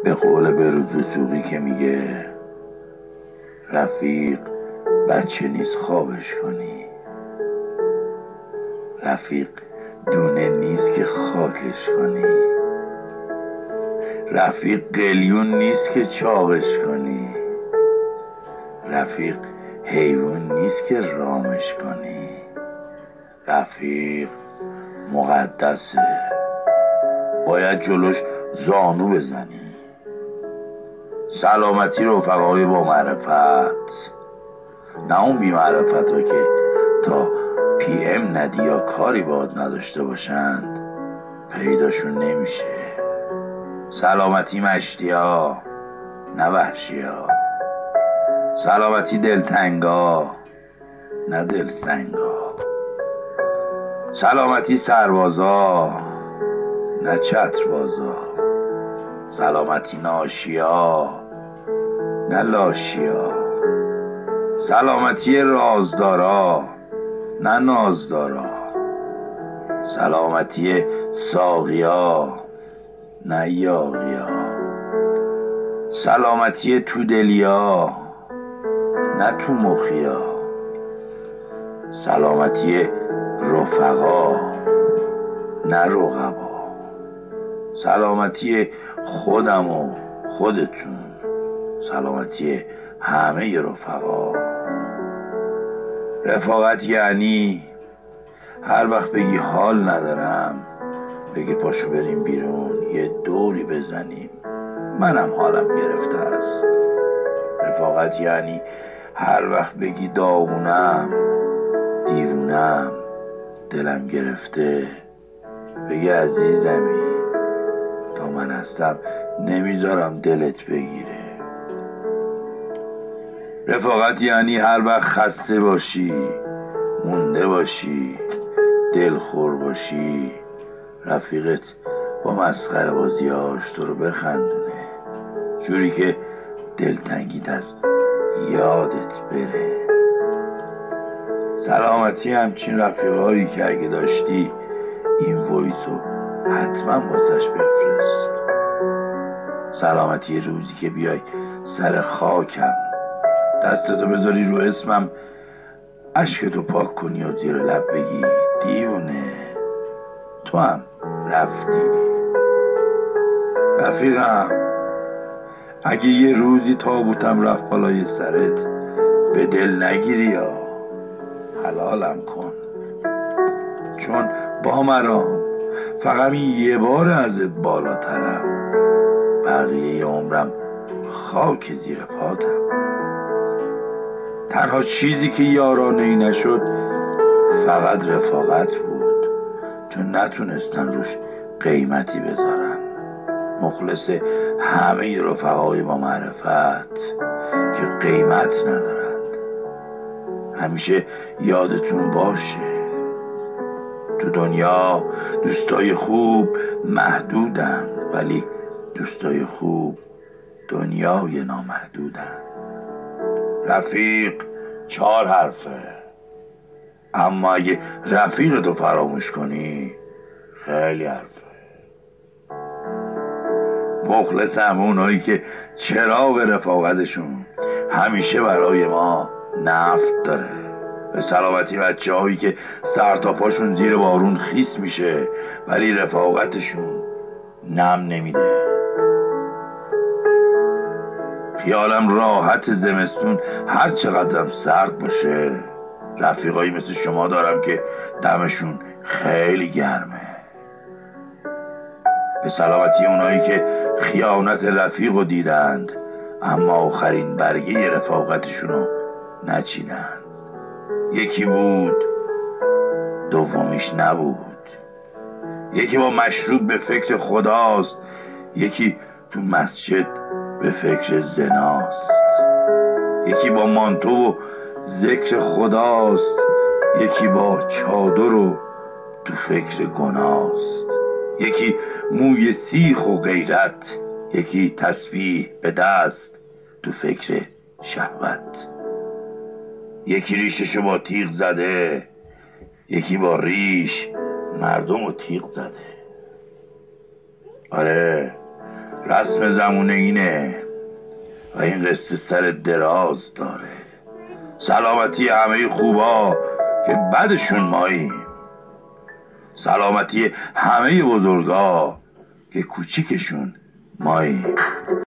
به قول بروز سوقی که میگه رفیق بچه نیست خوابش کنی، رفیق دونه نیست که خاکش کنی، رفیق قلیون نیست که چاقش کنی، رفیق حیوان نیست که رامش کنی، رفیق مقدسه، باید جلوش زانو بزنی. سلامتی رفقای با معرفت، نه اون بی معرفت ها که تا پی ام ندی یا کاری باید نداشته باشند پیداشون نمیشه. سلامتی مشتی ها نه وحشی ها، سلامتی دلتنگا نه دلسنگا، سلامتی سربازا نه چتربازا، سلامتی ناشیا نه لاشیا، سلامتی رازدارا نه نازدارا، سلامتی ساقیا نه یاغیا، سلامتی تو دلیا نه تو مخیا، سلامتی رفقا نه رقبا، سلامتی خودم و خودتون، سلامتی همه رفقا. رفاقت یعنی هر وقت بگی حال ندارم بگی پاشو بریم بیرون یه دوری بزنیم، منم حالم گرفته است. رفاقت یعنی هر وقت بگی داغونم دیوونم دلم گرفته بگی عزیزمی تا من هستم نمیذارم دلت بگیره. رفاقت یعنی هر وقت خسته باشی مونده باشی دلخور باشی رفیقت با مسخره بازیاش تو رو بخندونه جوری که دلتنگیت از یادت بره. سلامتی همچین رفیقایی که اگه داشتی این وایسو حتما واسش بفرست. سلامتی روزی که بیای سر خاکم دستتو بذاری رو اسمم اشکتو پاک کنی و زیر لب بگی دیونه تو هم رفتی. رفیقم اگه یه روزی تابوتم رفت بالای سرت به دل نگیری یا حلالم کن، چون با مرام فقط یه بار ازت بالاترم، بقیه عمرم خاک زیر پاتم. تنها چیزی که یارانه ای نشد فقط رفاقت بود، چون نتونستن روش قیمتی بذارن. مخلص همه رفقای با معرفت که قیمت ندارند. همیشه یادتون باشه تو دنیا دوستای خوب محدودن، ولی دوستای خوب دنیای نامحدودن. رفیق 4 حرفه، اما اگه رفیق تو فراموش کنی خیلی حرفه. مخلص همونایی که چراغ رفاقتشون همیشه برای ما نفت داره. به سلامتی بچه هایی که سر تا پاشون زیر بارون خیس میشه ولی رفاقتشون نم نمیده. خیالم راحت زمستون هر چقدرم سرد باشه رفیقایی مثل شما دارم که دمشون خیلی گرمه. به سلامتی اونایی که خیانت رفیقو دیدند اما آخرین برگه رفاقتشونو نچیدند. یکی بود دومیش نبود، یکی با مشروب به فکر خداست، یکی تو مسجد به فکر زناست، یکی با مانتو و ذکر خداست، یکی با چادر و تو فکر گناست، یکی موی سیخ و غیرت، یکی تسبیح به دست تو فکر شهوت، یکی ریششو با تیغ زده، یکی با ریش مردم رو تیغ زده. آره رسم زمونه اینه و این قصه سر دراز داره. سلامتی همه خوبا که بدشون ماییم، سلامتی همه بزرگا که کوچیکشون ماییم.